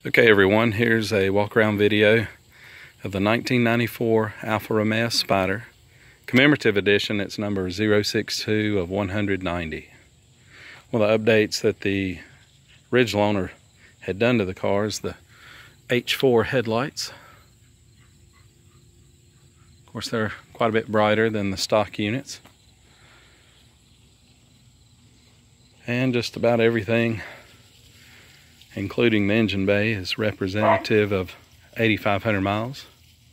Okay everyone, here's a walk around video of the 1994 Alfa Romeo Spider. Commemorative edition, it's number 062 of 190. One of the updates that the original owner had done to the car is the H4 headlights. Of course, they're quite a bit brighter than the stock units. And just about everything, including the engine bay, is representative of 8,500 miles.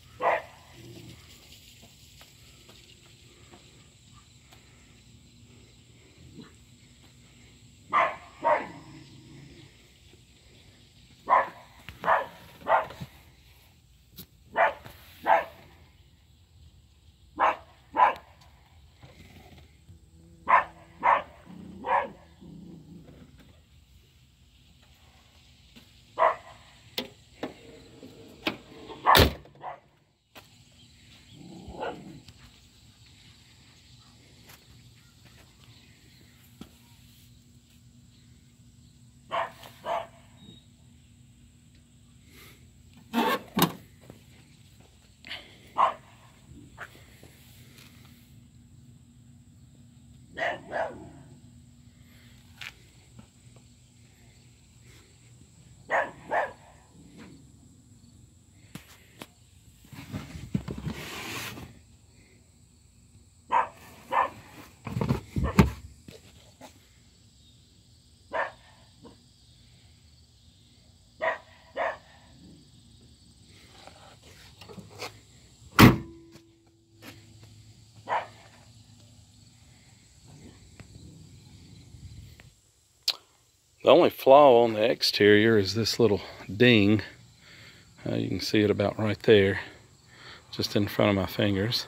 The only flaw on the exterior is this little ding. You can see it about right there, just in front of my fingers.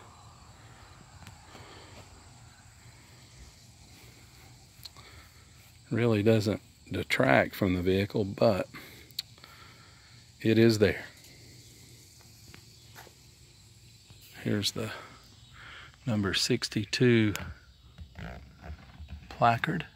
Really doesn't detract from the vehicle, but it is there. Here's the number 62 placard.